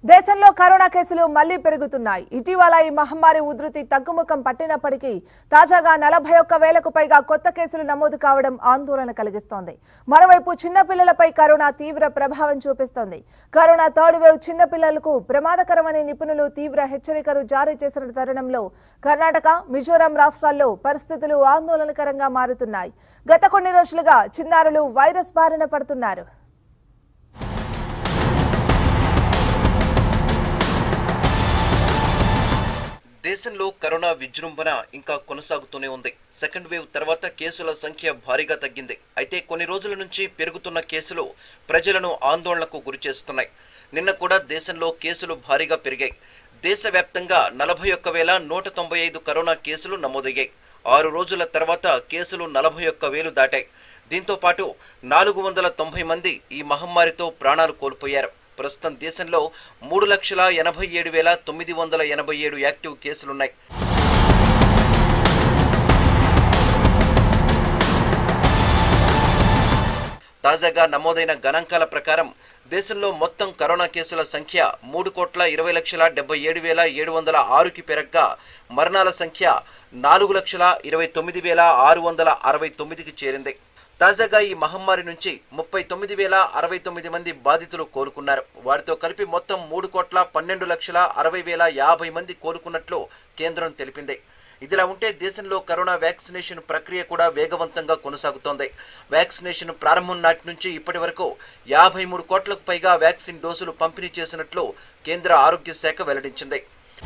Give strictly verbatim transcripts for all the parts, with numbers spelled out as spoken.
దేశంలో కరోనా కేసులు మళ్లీ పెరుగుతున్నాయి. ఇటీవల ఈ మహమ్మారి ఉధృతి తగ్గుముఖం పట్టినప్పటికీ తాజాగా నలభై ఒక్క వేలకు పైగా కొత్త కేసులు నమోదు కావడం ఆందోళన కలిగిస్తోంది. మరోవైపు చిన్నపిల్లలపై కరోనా తీవ్ర ప్రభావం చూపిస్తోంది. కరోనా థర్డ్ వేవ్ చిన్నపిల్లలకు ప్రమాదకరమని నిపుణులు తీవ్ర హెచ్చరికలు జారీ చేసిన తరుణంలో కర్ణాటక, మిజోరాం రాష్ట్రాల్లో పరిస్థితులు ఆందోళనకరంగా మారుతున్నాయి. గత కొన్ని రోజులుగా చిన్నారులు వైరస్ బారిన పడుతున్నారు. దేశంలో కరోనా విజృంభణ ఇంకా కొనసాగుతూనే ఉంది. సెకండ్ వేవ్ తర్వాత కేసుల సంఖ్య భారీగా తగ్గింది. అయితే కొన్ని రోజుల నుంచి పెరుగుతున్న కేసులు ప్రజలను ఆందోళనకు గురిచేస్తున్నాయి. నిన్న కూడా దేశంలో కేసులు భారీగా పెరిగాయి. దేశవ్యాప్తంగా నలభై ఒక్క వేల నూట తొంభై ఐదు కరోనా కేసులు నమోదయ్యాయి. ఆరు రోజుల తర్వాత కేసులు నలభై ఒక్క వేలు దాటాయి. దీంతో పాటు నాలుగు వందల తొంభై మంది ఈ మహమ్మారితో ప్రాణాలు కోల్పోయారు. ప్రస్తుతం దేశంలో మూడు లక్షల ఎనభై ఏడు వేల తొమ్మిది వందల ఎనభై ఏడు యాక్టివ్ కేసులున్నాయి. తాజాగా నమోదైన గణాంకాల ప్రకారం దేశంలో మొత్తం కరోనా కేసుల సంఖ్య మూడు కోట్ల ఇరవై లక్షల డెబ్బై ఏడు వేల ఏడు వందల ఆరుకి పెరగ్గా మరణాల సంఖ్య నాలుగు లక్షల ఇరవై తొమ్మిది వేల ఆరు వందల అరవై తొమ్మిదికి చేరింది. తాజాగా ఈ మహమ్మారి నుంచి ముప్పై తొమ్మిది వేల అరవై తొమ్మిది మంది బాధితులు కోలుకున్నారు. వారితో కలిపి మొత్తం మూడు కోట్ల పన్నెండు లక్షల అరవై వేల యాభై మంది కోలుకున్నట్లు కేంద్రం తెలిపింది. ఇదిలా ఉంటే దేశంలో కరోనా వ్యాక్సినేషన్ ప్రక్రియ కూడా వేగవంతంగా కొనసాగుతోంది. వ్యాక్సినేషన్ ప్రారంభం నాటి నుంచి ఇప్పటి వరకు యాభై మూడు కోట్లకు పైగా వ్యాక్సిన్ డోసులు పంపిణీ చేసినట్లు కేంద్ర ఆరోగ్య శాఖ వెల్లడించింది.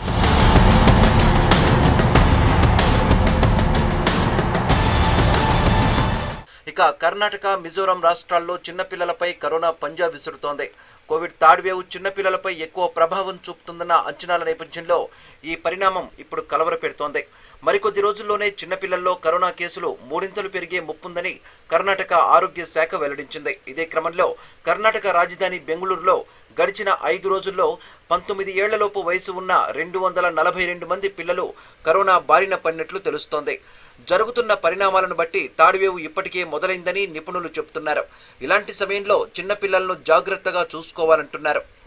ఇక కర్ణాటక, మిజోరాం రాష్ట్రాల్లో చిన్నపిల్లలపై కరోనా పంజా విసురుతోంది. కోవిడ్ థర్డ్ వేవ్ చిన్నపిల్లలపై ఎక్కువ ప్రభావం చూపుతుందన్న అంచనాల నేపథ్యంలో ఈ పరిణామం ఇప్పుడు కలవరపెడుతోంది. మరికొద్ది రోజుల్లోనే చిన్నపిల్లల్లో కరోనా కేసులు మూడింతలు పెరిగే ముప్పుందని కర్ణాటక ఆరోగ్య శాఖ వెల్లడించింది. ఇదే క్రమంలో కర్ణాటక రాజధాని బెంగళూరులో గడిచిన ఐదు రోజుల్లో పంతొమ్మిది ఏళ్లలోపు వయసు ఉన్న రెండు వందల నలభై రెండు మంది పిల్లలు కరోనా బారిన పడినట్లు తెలుస్తోంది. జరుగుతున్న పరిణామాలను బట్టి థర్డ్ వేవ్ ఇప్పటికే మొదలైందని నిపుణులు చెబుతున్నారు. ఇలాంటి సమయంలో చిన్నపిల్లలను జాగ్రత్తగా చూసుకోవాలంటున్నారు.